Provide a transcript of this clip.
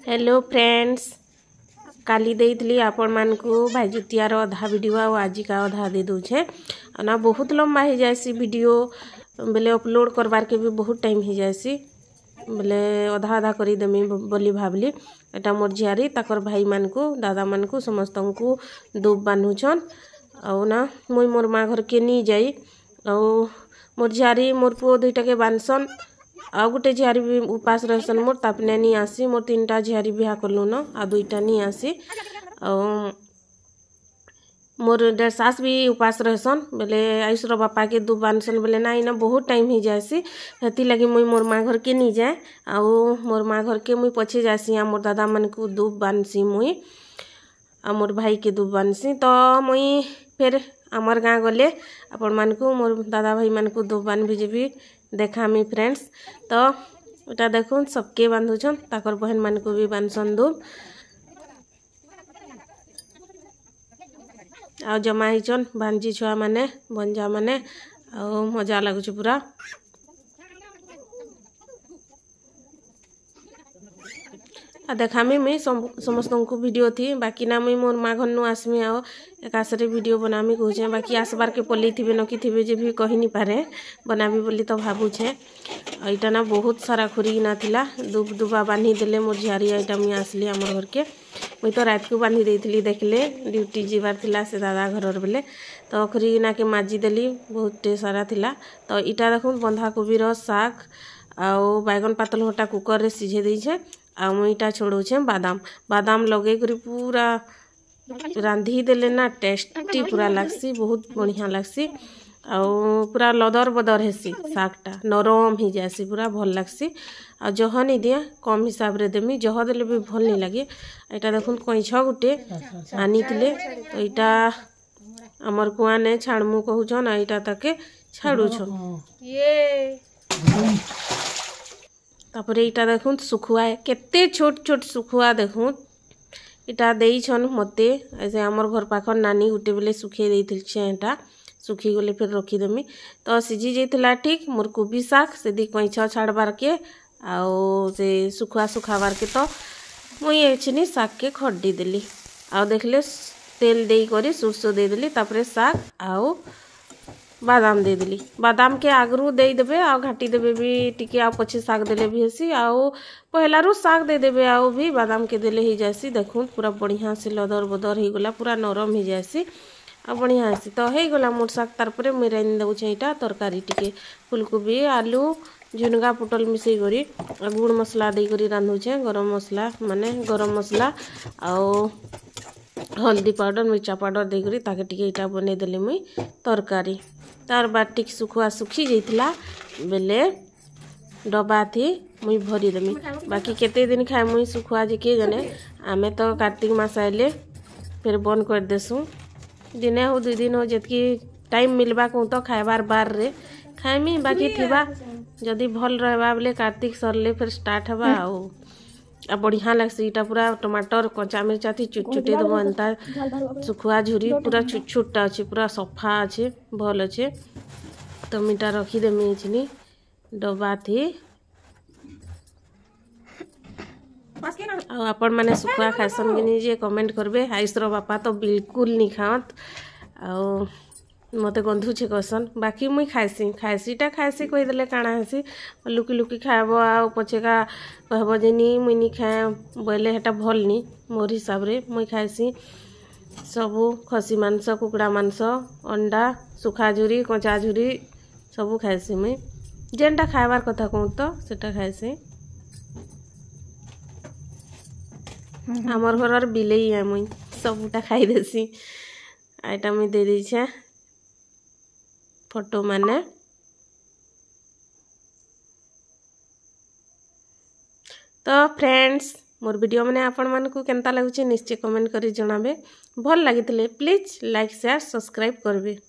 Hello friends, काली देइथली आपण मानकू भाईजुतियार अधा video आज का अधा दे दूचे ना। बहुत लंबा हो जाएसी वीडियो बोले अपलोड करवार के भी बहुत टाइम हो जाएसी बोले अधा अधा करी देमी बोली भावली। एटा मोर झियारी ताकर भाई मानकू दादा मानकू समस्त को दूब बांधुछन आउ ना मुई मोर माँ घर के नी जाई आउ मोर झियारी मोर पुओ दुईटा के बांधसन आ गोटे झियारी भी उपास रहसन मोर तापने नहीं आसी। मोर 3टा झियारी बिहा करलु न आ 2टा नहीं आसी। मोर डेढ़ सास भी उपास रहसन बोले आयुषर बापा के दूब बांधसन बोले ना इना बहुत टाइम हो जाएसी। हेती लगी मुई मोर माँ घर के नहीं जाए आउ मोर माँ घर के मुई पछे जासी। आ मोर दादा मन को दूब बांधसी मुई आ मोर भाई के दूब बांधसी। तो मुई फिर आमर गाँ गले आपण मानकू मोर दादा भाई मन को दूब बांध भी देखामी फ्रेंड्स। तो एटा देखुन सबके बांधुछन ताकर बहन मान को भी बांधसन दूब आ जमा हिचन भांजी छुआ माने भंजा माने आ मजा लगुच पूरा। आ देखामी मुई समस्त को वीडियो थी बाकी ना मुई मोर माँ घर नु आसमी आओ एकासरे वीडियो बनामी कहूचे बाकी आसबार के पल्ली थे न कि थे जे भी कही नहीं पारे बनाबी बोली तो भावुछे। एटा ना बहुत सारा खुरी ना थिला दूब दुबा बांधी देले मोर झियारी। एटा मुई आसली आमर घर के मुई तो रात को बांधी देइथली देखले ड्यूटी जीवार थिला से दादा घर बेले तो खुरी ना के माजी देली बहुत सारा थिला। तो इटा देखुन बंधा कोबी रो साग आउ बैगन पातल होटा कुकर रे सिझे देइछे आ मुई इटा छोड़ौछे बादाम लगे करी पूरा रांधी देले ना टेस्टी पूरा लागसी बहुत बढ़िया लागसी आउ पूरा लदर बदर हेसी सागटा नरम ही जासी पूरा भल लागसी। आ जह नहीं दिए कम हिसाब रे देमी जह देले भी भल नहीं लगे। एटा देखुन कैछ गुटे आनी थिले तो इटा हमर कुआ ने छाड़मु कहूछन एटा ताके छाड़ुछन ये। तापर इटा देखुन सुखुआ केते छोट छोट सुखुआ देखुन इटा देइछन मते ऐसे हमर घर पाखर नानी गुटे बेले सुखे देइथिल छे एटा सुखी गले फिर रखीदेमी। तो सिझी जाइथिला ठीक मोर कोबी साग से दी कैछ छाड़बार के आउ से सुखुआ सुखाबार के तो मुई एछनी साग के खड्डी देली आउ देखले तेल देई करी सुरसो दे देली तापरे साग आउ बादाम दे देली। बादाम के आगरू दे देबे आउ घाटी देबे भी टिके आउ पछे साग देले भी हेसी आउ पहलारू साग दे देबे आउ भी बादाम के देले ही जासी। देखुन पूरा बढ़िया से लदर बदर ही गला पूरा नरम ही जासी आ बढ़िया हेसी। तो हे गला मोर साग तारपरे मुई राइन दउछे एटा तरकारी टिके फुलकोबी आलू झुनगा पुटल मिसई करी गुड़ मसला दे करी रांधुछे गरम मसला माने गरम मसला आउ हल्दी पाउडर मिर्चा पाउडर दे करी ताके टिके इटा बने देली मुई तरकारी। तार बाद टिक सुखुआ सुखी जाइथिला बेले डब्बा थी मुई भरी देमी बाकी केते दिन खाए मुई सुखुआ जे के जाने। आमे तो कार्तिक मास आइले फिर बंद कर देसु दिने हो 2 दिन हो जतकी टाइम मिलबा को तो खाइबार बार रे खाइमी बाकी थिबा जदि भल रहबा बोले कार्तिक सरले फिर स्टार्ट हबा आ बढ़िया लागसी। इटा पूरा टमाटर कच्चा मिर्चा थी चुट चुटे देबो एंता सुखुआ झुरी पूरा छुट छुट्टा अच्छे पूरा सफा अच्छे भल अच्छे। तो मीटा रखी देमी इचनी डब्बा थी आपण माने सुखुआ खाइसन कि नहीं जे कमेंट करबे। आयुषर बापा तो बिल्कुल नहीं खात आउ मते गंधुछे कहसन बाकी मुई खाइसीटा खाइसी कही देले काଣା हेसी लुकी लुकी खाएब आ पछेका कहब जे नी मुई नी खाए बोले हेटा भल नी मोर हिसाब रे मुई खाइसी सबू खसी मांस कुकुड़ा मांस अंडा सुखा झुरी कच्चा झुरी सबू खाइसी मुई जेनटा खाइबार कथा कहूँ तो सेटा खाइसी। आमर घर बिलेई है मुई सबूटा खाई देसी आइटा मुई दे देछे फोटो माने। तो फ्रेंड्स मोर वीडियो माने आपण मन को केनता लागुचे निश्चय कमेंट करी जणाबे। भल लागितले प्लीज लाइक शेयर सब्सक्राइब करबे।